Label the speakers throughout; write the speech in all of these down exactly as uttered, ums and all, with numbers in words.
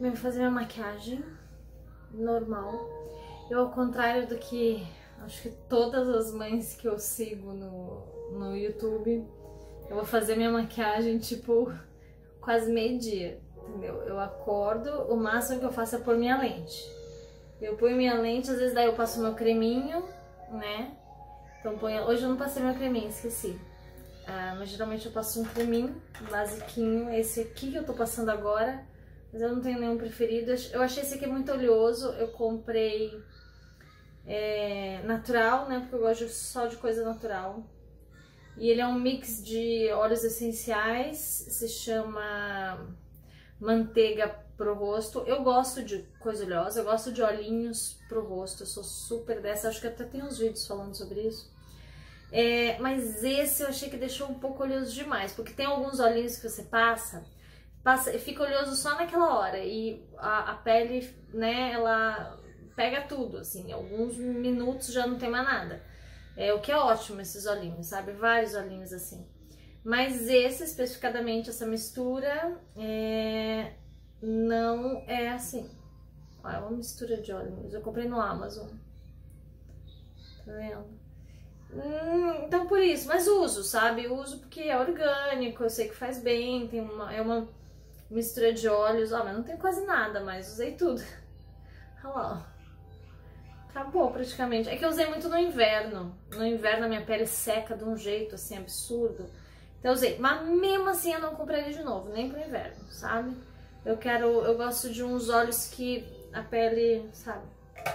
Speaker 1: vou fazer minha maquiagem normal. Eu, ao contrário do que acho que todas as mães que eu sigo no, no YouTube, eu vou fazer minha maquiagem tipo quase meio-dia, entendeu? Eu acordo, o máximo que eu faço é pôr minha lente. Eu ponho minha lente, às vezes daí eu passo meu creminho, né? Então ponho... Hoje eu não passei meu creminho, esqueci. Ah, mas geralmente eu passo um creminho basiquinho, esse aqui que eu tô passando agora, mas eu não tenho nenhum preferido. Eu achei esse aqui muito oleoso, eu comprei é, natural, né? Porque eu gosto só de coisa natural. E ele é um mix de óleos essenciais, se chama manteiga pro rosto. Eu gosto de coisa oleosa, eu gosto de olhinhos pro rosto, eu sou super dessa, acho que até tem uns vídeos falando sobre isso. É, mas esse eu achei que deixou um pouco oleoso demais, porque tem alguns olhinhos que você passa, passa fica oleoso só naquela hora, e a, a pele, né, ela pega tudo, assim, alguns minutos já não tem mais nada. É, o que é ótimo esses olhinhos, sabe? Vários olhinhos assim. Mas esse, especificadamente, essa mistura, é, não é assim. É uma mistura de olhinhos. Eu comprei no Amazon. Tá vendo? Hum, então por isso, mas uso, sabe? Uso porque é orgânico, eu sei que faz bem, tem uma, é uma mistura de óleos. Ó, mas não tem quase nada, mas usei tudo. Olha lá, ó. Acabou praticamente. É que eu usei muito no inverno. No inverno a minha pele seca de um jeito assim absurdo. Então eu usei. Mas mesmo assim eu não comprei ele de novo, nem pro inverno, sabe? Eu quero. Eu gosto de uns óleos que a pele, sabe?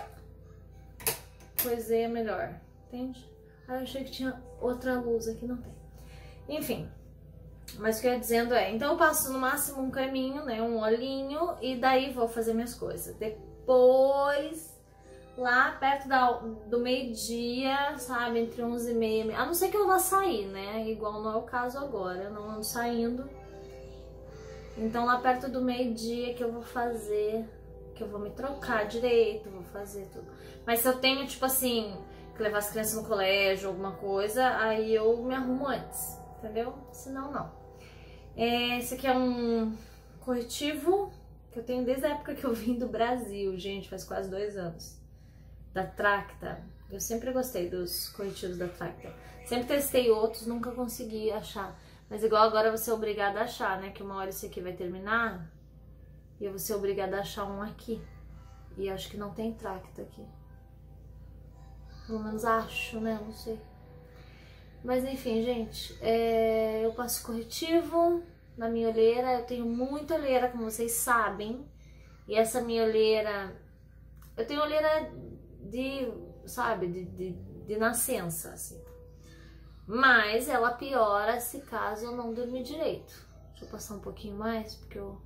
Speaker 1: Coiseia melhor. Entende? Ah, eu achei que tinha outra luz aqui, não tem. Enfim. Mas o que eu ia dizendo é, então eu passo no máximo um creminho, né? Um olhinho, e daí vou fazer minhas coisas. Depois. Lá perto da, do meio-dia, sabe, entre onze e meia, a não ser que eu vá sair, né, igual não é o caso agora, eu não ando saindo. Então lá perto do meio-dia que eu vou fazer, que eu vou me trocar direito, vou fazer tudo. Mas se eu tenho, tipo assim, que levar as crianças no colégio, alguma coisa, aí eu me arrumo antes, entendeu? Senão não. É, esse aqui é um corretivo que eu tenho desde a época que eu vim do Brasil, gente, faz quase dois anos. Da Tracta. Eu sempre gostei dos corretivos da Tracta. Sempre testei outros, nunca consegui achar. Mas igual agora eu vou ser obrigada a achar, né? Que uma hora esse aqui vai terminar e eu vou ser obrigada a achar um aqui. E acho que não tem Tracta aqui. Pelo menos acho, né? Não sei. Mas enfim, gente. É... Eu passo corretivo na minha olheira. Eu tenho muita olheira, como vocês sabem. E essa minha olheira... Eu tenho olheira... de, sabe, de, de, de nascença, assim. Mas ela piora se caso eu não dormir direito. Deixa eu passar um pouquinho mais, porque eu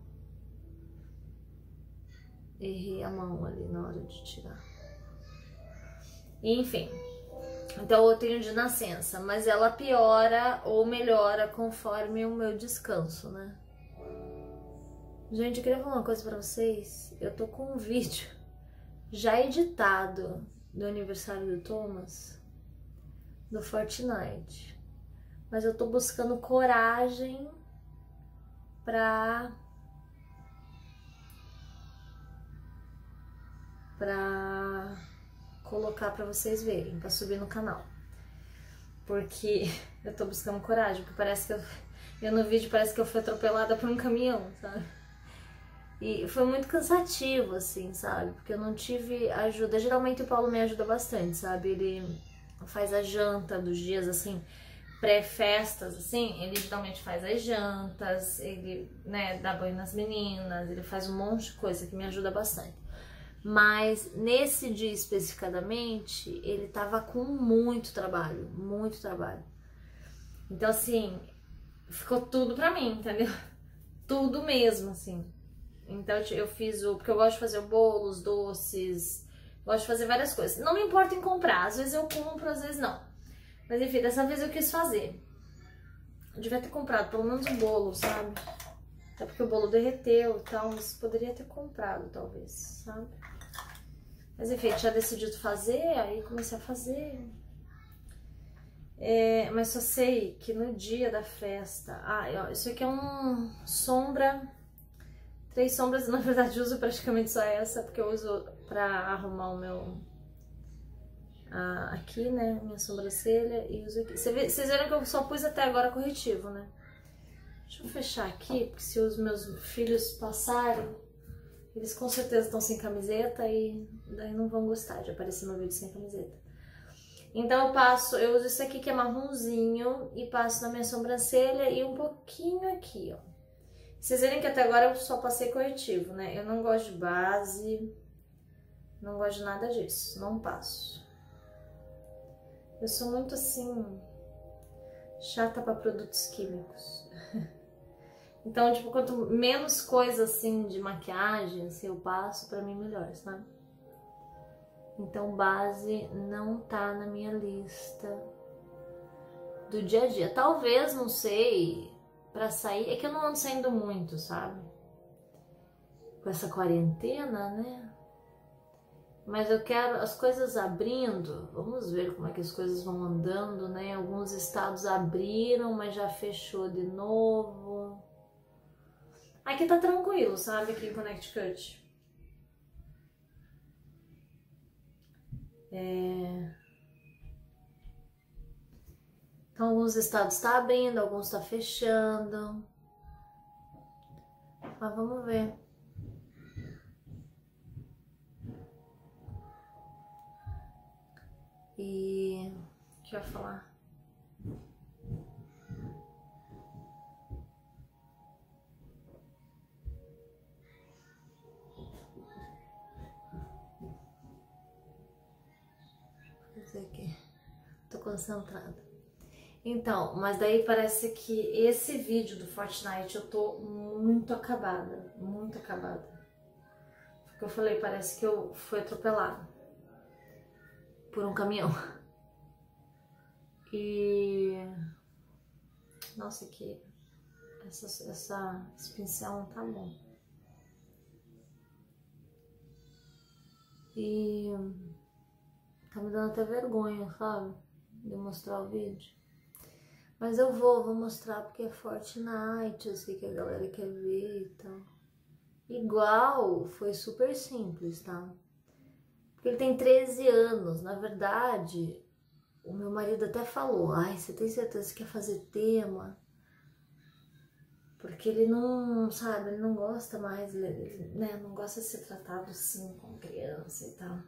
Speaker 1: errei a mão ali na hora de tirar. Enfim, então eu tenho de nascença, mas ela piora ou melhora conforme o meu descanso, né? Gente, eu queria falar uma coisa pra vocês. Eu tô com um vídeo já editado do aniversário do Thomas, do Fortnite, mas eu tô buscando coragem pra pra colocar pra vocês verem, pra subir no canal, porque eu tô buscando coragem, porque parece que eu, eu no vídeo parece que eu fui atropelada por um caminhão, sabe? E foi muito cansativo, assim, sabe? Porque eu não tive ajuda. Geralmente o Paulo me ajuda bastante, sabe? Ele faz a janta dos dias, assim, pré-festas, assim. Ele geralmente faz as jantas, ele, né, dá banho nas meninas, ele faz um monte de coisa que me ajuda bastante. Mas nesse dia especificadamente, ele tava com muito trabalho, muito trabalho. Então, assim, ficou tudo pra mim, entendeu? Tudo mesmo, assim. Então eu fiz o... porque eu gosto de fazer o bolo, os doces, gosto de fazer várias coisas. Não me importa em comprar, às vezes eu compro, às vezes não. Mas enfim, dessa vez eu quis fazer. Eu devia ter comprado pelo menos um bolo, sabe? Até porque o bolo derreteu e tal, mas poderia ter comprado, talvez, sabe? Mas enfim, tinha decidido fazer, aí comecei a fazer. É, mas só sei que no dia da festa... Ah, ó, isso aqui é um sombra Três sombras, na verdade uso praticamente só essa, porque eu uso pra arrumar o meu... Ah, aqui, né, minha sobrancelha, e uso aqui. Vocês viram que eu só pus até agora corretivo, né? Deixa eu fechar aqui, porque se os meus filhos passarem, eles com certeza estão sem camiseta e daí não vão gostar de aparecer no vídeo sem camiseta. Então eu passo, eu uso isso aqui que é marronzinho e passo na minha sobrancelha e um pouquinho aqui, ó. Vocês verem que até agora eu só passei corretivo, né? Eu não gosto de base, não gosto de nada disso, não passo. Eu sou muito assim, chata para produtos químicos. Então, tipo, quanto menos coisa assim de maquiagem assim, eu passo, pra mim melhor, sabe? Então, base não tá na minha lista do dia a dia. Talvez, não sei, pra sair... É que eu não ando saindo muito, sabe? Com essa quarentena, né? Mas eu quero as coisas abrindo, vamos ver como é que as coisas vão andando, né? Alguns estados abriram, mas já fechou de novo. Aqui tá tranquilo, sabe? Aqui em Connecticut. É... Então, alguns estados tá abrindo, alguns tá fechando. Mas vamos ver. E o que eu ia falar? Vou fazer aqui. Tô concentrada. Então, mas daí parece que esse vídeo do Fortnite eu tô muito acabada, muito acabada. Porque eu falei, parece que eu fui atropelada por um caminhão. E... Nossa, que... Essa, essa, esse pincel não tá bom. E... Tá me dando até vergonha, sabe? De mostrar o vídeo. Mas eu vou, vou mostrar porque é Fortnite, eu sei que a galera quer ver e tal. Igual, foi super simples, tá? Porque ele tem treze anos, na verdade, o meu marido até falou, ai, você tem certeza que quer fazer tema? Porque ele não, sabe, ele não gosta mais, ele, ele, né, não gosta de ser tratado assim, como criança e tal.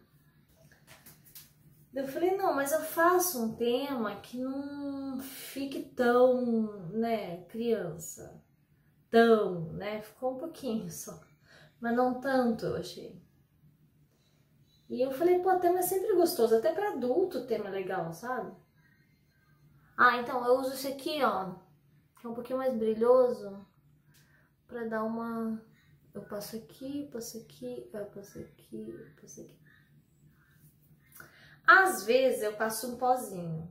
Speaker 1: Eu falei, não, mas eu faço um tema que não fique tão, né, criança, tão, né, ficou um pouquinho só, mas não tanto, eu achei. E eu falei, pô, tema é sempre gostoso, até pra adulto o tema é legal, sabe? Ah, então eu uso esse aqui, ó, que é um pouquinho mais brilhoso, pra dar uma... Eu passo aqui, passo aqui, eu passo aqui, eu passo aqui. Às vezes eu passo um pozinho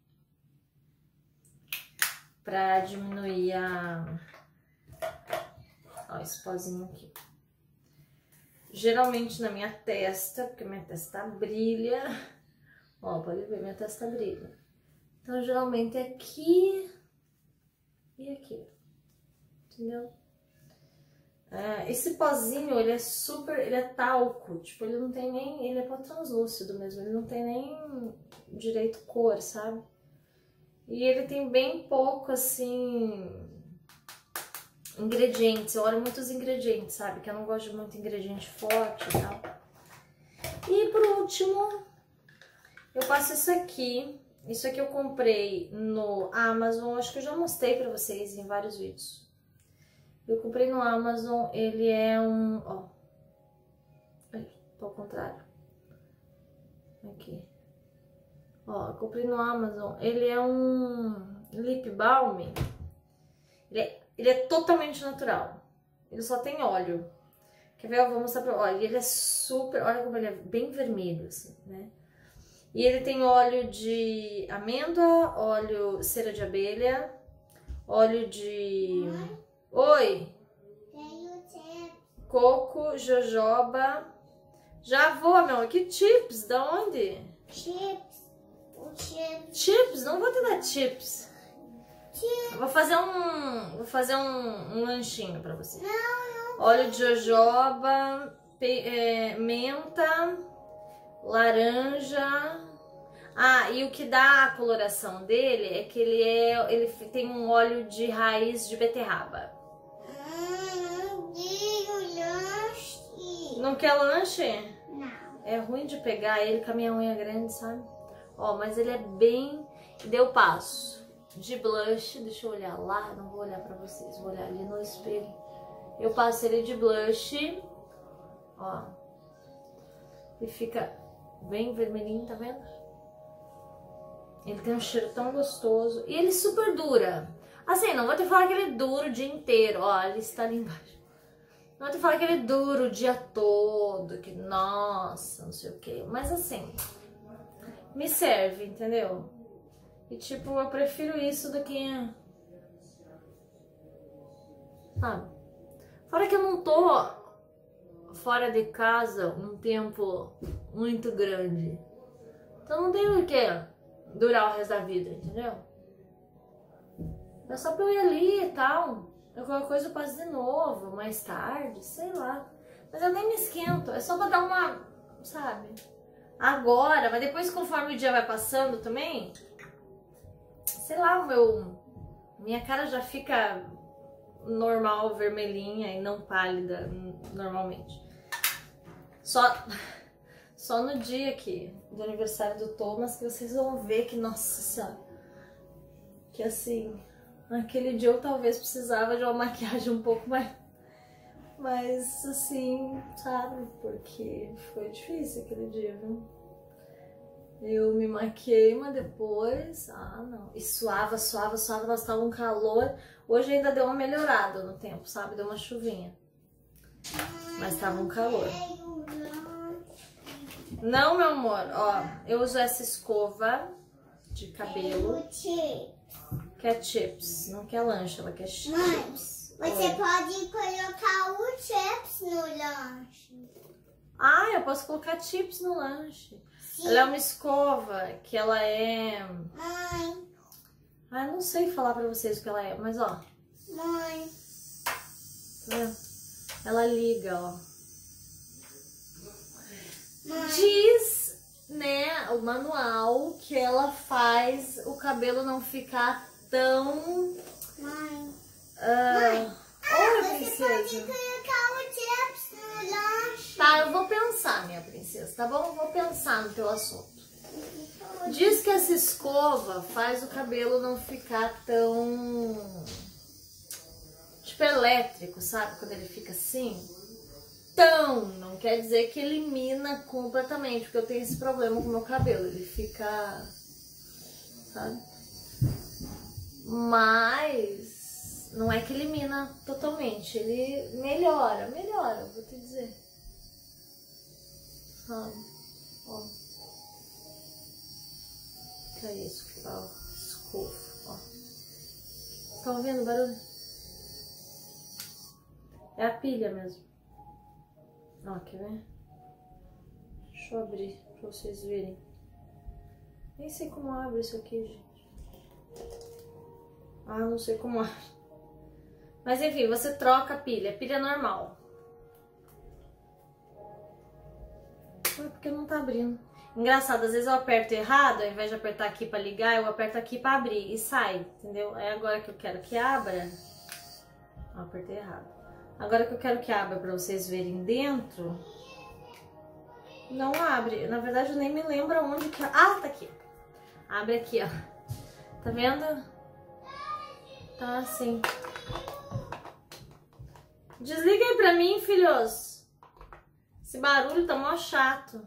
Speaker 1: pra diminuir a... Ó, esse pozinho aqui. Geralmente na minha testa, porque minha testa brilha. Ó, pode ver, minha testa brilha. Então, geralmente é aqui e aqui. Entendeu? É, esse pozinho, ele é super, ele é talco, tipo, ele não tem nem, ele é pó translúcido mesmo, ele não tem nem direito cor, sabe? E ele tem bem pouco, assim, ingredientes, eu olho muitos ingredientes, sabe? Que eu não gosto de muito ingrediente forte e tal. E por último, eu passo isso aqui, isso aqui eu comprei no Amazon, acho que eu já mostrei pra vocês em vários vídeos. Eu comprei no Amazon, ele é um... Ó, tô ao contrário. Aqui. Ó, eu comprei no Amazon, ele é um lip balm. Ele é, ele é totalmente natural. Ele só tem óleo. Quer ver? Eu vou mostrar pra... Olha, ele é super... Olha como ele é bem vermelho, assim, né? E ele tem óleo de amêndoa, óleo cera de abelha, óleo de... Oi!
Speaker 2: Tenho chips.
Speaker 1: Coco, jojoba. Já vou, meu. Que chips? Da onde?
Speaker 2: Chips. O chips.
Speaker 1: Chips? Não vou te dar chips.
Speaker 2: Chips.
Speaker 1: Vou fazer um... Vou fazer um, um lanchinho pra você.
Speaker 2: Não, não.
Speaker 1: óleo de jojoba, é, menta, laranja. Ah, e o que dá a coloração dele é que ele, é, ele tem um óleo de raiz de beterraba.
Speaker 2: Hum, de lanche.
Speaker 1: Não quer lanche?
Speaker 2: Não.
Speaker 1: É ruim de pegar ele com a minha unha grande, sabe? Ó, mas ele é bem... Deu passo. De blush, deixa eu olhar lá, não vou olhar pra vocês, vou olhar ali no espelho. Eu passo ele de blush, ó. E fica bem vermelhinho, tá vendo? Ele tem um cheiro tão gostoso. E ele super dura. Assim, não vou te falar que ele é duro o dia inteiro. Ó, ele está ali embaixo. Não vou te falar que ele é duro o dia todo. Que, nossa, não sei o que. Mas assim, me serve, entendeu? E tipo, eu prefiro isso do que... Sabe? Fora que eu não tô fora de casa um tempo muito grande. Então não tem o que durar o resto da vida, entendeu? É só pra eu ir ali e tal. Eu, qualquer coisa eu passo de novo, mais tarde, sei lá. Mas eu nem me esquento, é só pra dar uma, sabe? Agora, mas depois conforme o dia vai passando também, sei lá, o meu... Minha cara já fica normal, vermelhinha e não pálida normalmente. Só... Só no dia aqui, do aniversário do Thomas, que vocês vão ver que, nossa senhora, que assim, naquele dia eu talvez precisava de uma maquiagem um pouco mais, mais assim, sabe, porque foi difícil aquele dia, viu? Eu me maquiei, mas depois, ah não, e suava, suava, suava, nós tava um calor, hoje ainda deu uma melhorada no tempo, sabe, deu uma chuvinha, mas tava um calor. Não, meu amor, ó, eu uso essa escova de cabelo, que é chips, não quer lanche, ela quer chips.
Speaker 2: Mãe, você Oi. pode colocar o chips no lanche.
Speaker 1: Ah, eu posso colocar chips no lanche. Sim. Ela é uma escova que ela é...
Speaker 2: Mãe.
Speaker 1: Ah, eu não sei falar pra vocês o que ela é, mas ó.
Speaker 2: Mãe.
Speaker 1: Tá vendo? Ela liga, ó. Diz, né, o manual que ela faz o cabelo não ficar tão...
Speaker 2: Mãe.
Speaker 1: Uh...
Speaker 2: Mãe.
Speaker 1: Oi,
Speaker 2: Você
Speaker 1: princesa.
Speaker 2: pode colocar o chips no lanche.
Speaker 1: Tá, eu vou pensar, minha princesa, tá bom? Eu vou pensar no teu assunto. Diz que essa escova faz o cabelo não ficar tão... tipo elétrico, sabe? Quando ele fica assim... Então, não quer dizer que elimina completamente, porque eu tenho esse problema com o meu cabelo, ele fica, sabe? Mas não é que elimina totalmente, ele melhora, melhora, vou te dizer. Sabe? Ó. Que é isso que tá, ó, escova, ó. Tá ouvindo o barulho? É a pilha mesmo. Ó, quer ver? Deixa eu abrir pra vocês verem. Nem sei como abre isso aqui, gente. Ah, não sei como abre. Mas enfim, você troca a pilha. Pilha normal. Ah, porque não tá abrindo. Engraçado, às vezes eu aperto errado, ao invés de apertar aqui pra ligar, eu aperto aqui pra abrir e sai, entendeu? Aí agora que eu quero que abra... Ó, apertei errado. Agora que eu quero que abra pra vocês verem dentro, não abre. Na verdade, eu nem me lembro onde que... Ah, tá aqui. Abre aqui, ó. Tá vendo? Tá assim. Desliga aí pra mim, filhos. Esse barulho tá mó chato.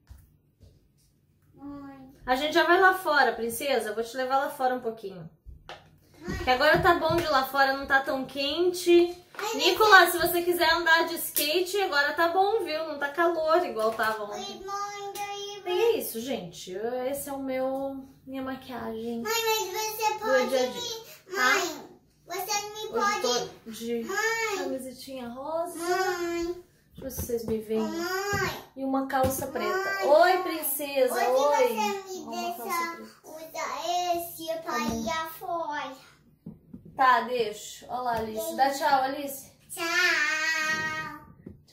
Speaker 2: Mãe.
Speaker 1: A gente já vai lá fora, princesa. Eu vou te levar lá fora um pouquinho. Que agora tá bom de lá fora, não tá tão quente. Nicolas, se você quiser andar de skate, agora tá bom, viu? Não tá calor igual tava ontem. E é isso, gente. Esse é o meu... Minha maquiagem.
Speaker 2: Mãe, mas você pode...
Speaker 1: Dia a dia.
Speaker 2: Mãe, você me
Speaker 1: Hoje
Speaker 2: pode...
Speaker 1: tô de
Speaker 2: Mãe.
Speaker 1: camisetinha rosa.
Speaker 2: Mãe.
Speaker 1: Deixa eu ver se vocês me veem.
Speaker 2: Mãe.
Speaker 1: E uma calça preta.
Speaker 2: Mãe.
Speaker 1: Oi, princesa.
Speaker 2: Hoje
Speaker 1: Oi.
Speaker 2: você me
Speaker 1: Uma
Speaker 2: deixa
Speaker 1: calça preta.
Speaker 2: usar esse pra ir afora.
Speaker 1: Tá, deixa. Olha lá, Alice. Dá tchau, Alice.
Speaker 2: Tchau.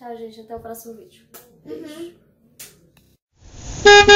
Speaker 1: tá, gente? Até o próximo vídeo. Beijo.
Speaker 2: Uhum.